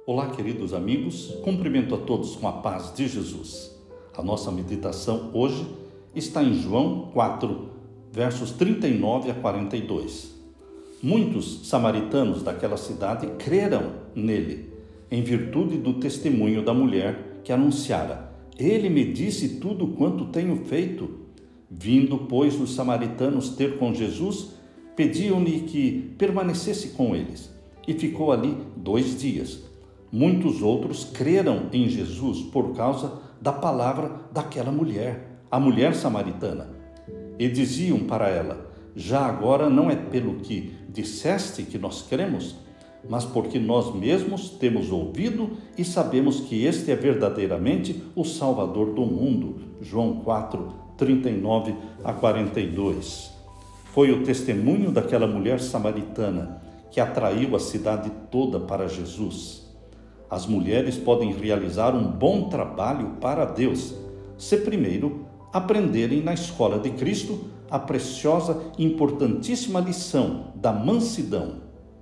Olá, queridos amigos, cumprimento a todos com a paz de Jesus. A nossa meditação hoje está em João 4, versos 39 a 42. Muitos samaritanos daquela cidade creram nele, em virtude do testemunho da mulher que anunciara: ele me disse tudo quanto tenho feito. Vindo, pois, os samaritanos ter com Jesus, pediam-lhe que permanecesse com eles, e ficou ali 2 dias. Muitos outros creram em Jesus por causa da palavra daquela mulher, a mulher samaritana. E diziam para ela: já agora não é pelo que disseste que nós cremos, mas porque nós mesmos temos ouvido e sabemos que este é verdadeiramente o Salvador do mundo. João 4, 39 a 42. Foi o testemunho daquela mulher samaritana que atraiu a cidade toda para Jesus. As mulheres podem realizar um bom trabalho para Deus, se primeiro aprenderem na escola de Cristo a preciosa e importantíssima lição da mansidão.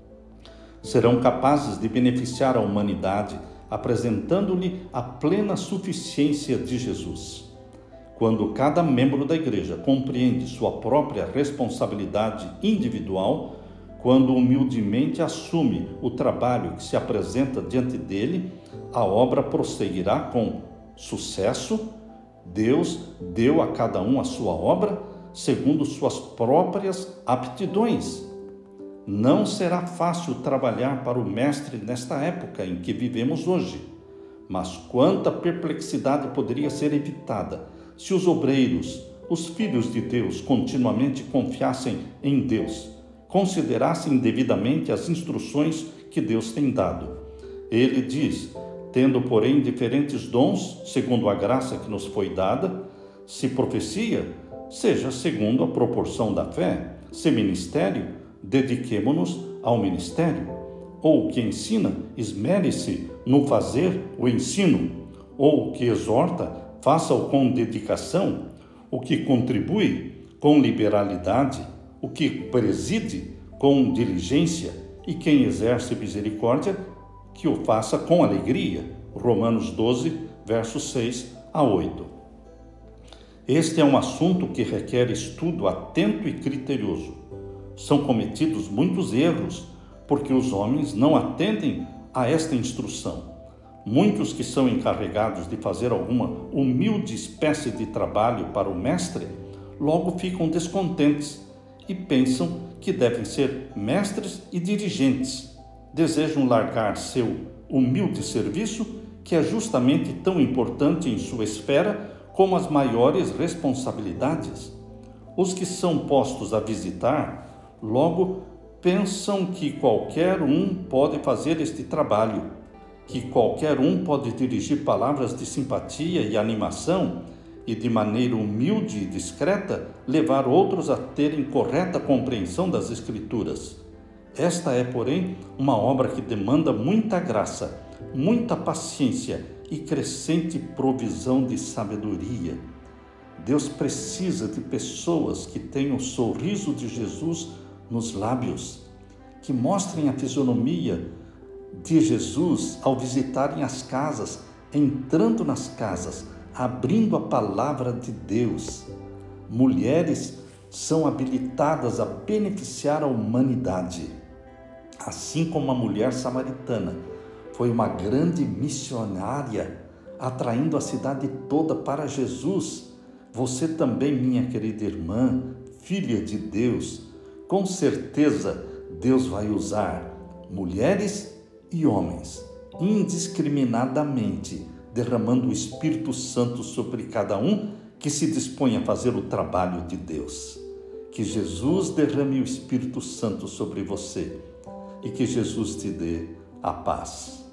Serão capazes de beneficiar a humanidade, apresentando-lhe a plena suficiência de Jesus. Quando cada membro da igreja compreende sua própria responsabilidade individual, quando humildemente assume o trabalho que se apresenta diante dele, a obra prosseguirá com sucesso. Deus deu a cada um a sua obra, segundo suas próprias aptidões. Não será fácil trabalhar para o Mestre nesta época em que vivemos hoje, mas quanta perplexidade poderia ser evitada se os obreiros, os filhos de Deus, continuamente confiassem em Deus, considerassem devidamente as instruções que Deus tem dado. Ele diz: tendo, porém, diferentes dons, segundo a graça que nos foi dada, se profecia, seja segundo a proporção da fé; se ministério, dediquemo-nos ao ministério; ou o que ensina, esmere-se no fazer o ensino; ou o que exorta, faça-o com dedicação; o que contribui, com liberalidade; o que preside, com diligência; e quem exerce misericórdia, que o faça com alegria. Romanos 12, versos 6 a 8. Este é um assunto que requer estudo atento e criterioso. São cometidos muitos erros, porque os homens não atendem a esta instrução. Muitos que são encarregados de fazer alguma humilde espécie de trabalho para o Mestre, logo ficam descontentes e pensam que devem ser mestres e dirigentes. Desejam largar seu humilde serviço, que é justamente tão importante em sua esfera como as maiores responsabilidades. Os que são postos a visitar, logo pensam que qualquer um pode fazer este trabalho, que qualquer um pode dirigir palavras de simpatia e animação e, de maneira humilde e discreta, levar outros a terem correta compreensão das Escrituras. Esta é, porém, uma obra que demanda muita graça, muita paciência e crescente provisão de sabedoria. Deus precisa de pessoas que tenham o sorriso de Jesus nos lábios, que mostrem a fisionomia de Jesus ao visitarem as casas, entrando nas casas, abrindo a palavra de Deus. Mulheres são habilitadas a beneficiar a humanidade. Assim como a mulher samaritana foi uma grande missionária, atraindo a cidade toda para Jesus, você também, minha querida irmã, filha de Deus, com certeza Deus vai usar mulheres e homens, indiscriminadamente, derramando o Espírito Santo sobre cada um que se dispõe a fazer o trabalho de Deus. Que Jesus derrame o Espírito Santo sobre você e que Jesus te dê a paz.